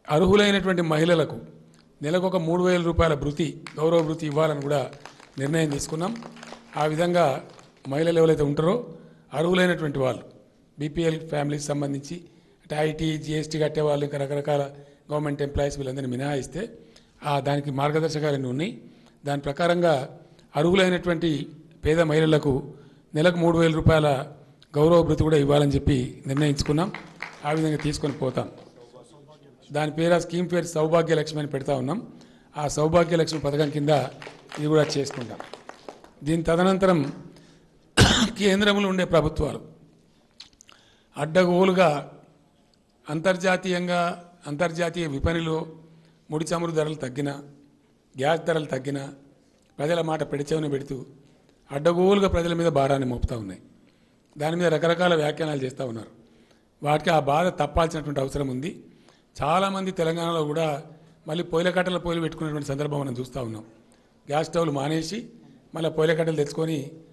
అర్హులైనటువంటి మహిళలకు నెలకు ఒక 3,000 రూపాయల భృతి గౌరవ భృతి ఇవ్వాలని కూడా నిర్ణయం తీసుకున్నాం. ఆ విధంగా మహిళలు ఎవరైతే ఉంటారో అర్హులైనటువంటి వాళ్ళు బీపీఎల్ ఫ్యామిలీకి సంబంధించి అంటే ఐటీ జీఎస్టీ కట్టే వాళ్ళు ఇంకా రకరకాల గవర్నమెంట్ ఎంప్లాయీస్ వీళ్ళందరినీ మినహాయిస్తే దానికి మార్గదర్శకాలు ఉన్నాయి. దాని ప్రకారంగా అర్హులైనటువంటి పేద మహిళలకు నెలకు 3,000 రూపాయల గౌరవ భృతి కూడా ఇవ్వాలని చెప్పి నిర్ణయించుకున్నాం. ఆ విధంగా తీసుకొని పోతాం. దాని పేరు ఆ స్కీమ్ పేరు సౌభాగ్యలక్ష్మి అని పెడతా ఉన్నాం. ఆ సౌభాగ్యలక్ష్మి పథకం కింద ఇది కూడా చేసుకుంటాం. దీని తదనంతరం కేంద్రంలో ఉండే ప్రభుత్వాలు అడ్డగోలుగా అంతర్జాతీయ విపణిలో ముడి చమురు ధరలు తగ్గినా గ్యాస్ ధరలు తగ్గినా ప్రజల మాట పెడిచెవిన పెడుతూ అడ్డగోలుగా ప్రజల మీద భారాన్ని మోపుతూ ఉన్నాయి. దాని మీద రకరకాల వ్యాఖ్యానాలు చేస్తూ ఉన్నారు. వాటికి ఆ బాధ తప్పాల్సినటువంటి అవసరం ఉంది. చాలామంది తెలంగాణలో కూడా మళ్ళీ పొయ్యిల కట్టెల పొయ్యిలు పెట్టుకునేటువంటి సందర్భం మనం చూస్తూ ఉన్నాం. గ్యాస్ స్టవ్లు మానేసి మళ్ళీ పొయ్యిల కట్టెలు తెచ్చుకొని